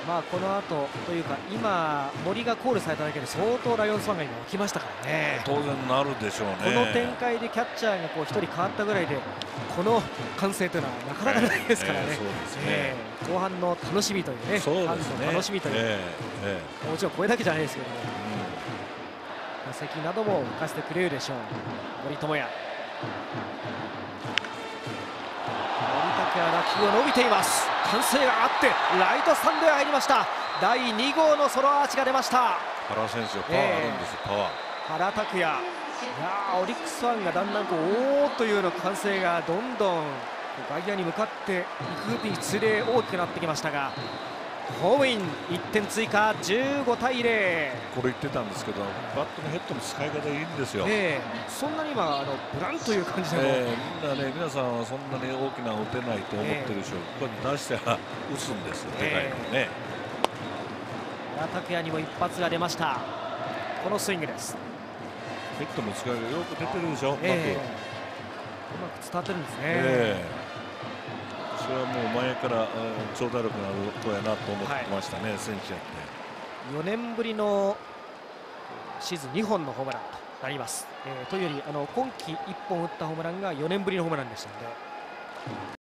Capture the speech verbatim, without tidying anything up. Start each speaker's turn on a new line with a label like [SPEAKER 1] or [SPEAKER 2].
[SPEAKER 1] まあこの後というか今森がコールされただけで相当ライオンズファンが今起きましたからね。
[SPEAKER 2] 当然なるでしょうね。
[SPEAKER 1] この展開でキャッチャーがこうひとり変わったぐらいでこの歓声というのはなかなかないですからね。後半の楽しみというね、ファンの楽しみという、えーえー、もちろんこれだけじゃないですけども、打席なども吹かせてくれるでしょう森友哉。森拓也打球を伸びています。歓声があってライトスタンドへ入りました。だいに号のソロアーチが出ました。
[SPEAKER 2] 原選手はパワーあるんですよ、えー、パワー。
[SPEAKER 1] 原拓也、いやオリックスファンがだんだんこうおーというような歓声がどんどん外野に向かっていくにつれ大きくなってきましたが、ホームインいってん追加、じゅうごたいゼロ。
[SPEAKER 2] これ言ってたんですけど、バットのヘッドの使い方いいんですよ。
[SPEAKER 1] えー、そんなに今あのブランという感じでも、
[SPEAKER 2] えー、みんなね、皆さんはそんなに大きな打てないと思ってるでしょう、えー、これ出しては打つんですよ、でかいのね。
[SPEAKER 1] 原拓也にも一発が出ました。このスイングです。
[SPEAKER 2] ヘッドの使いがよく出てるでしょ、うまく、
[SPEAKER 1] えー、うまく伝わってるんですね。
[SPEAKER 2] えー、それはもう前から長打力のある子やなと思ってましたね、はい、選手やって。
[SPEAKER 1] よねんぶりのシーズンにほんのホームランとなります。えー、というよりあの今季いっぽん打ったホームランがよねんぶりのホームランでしたので、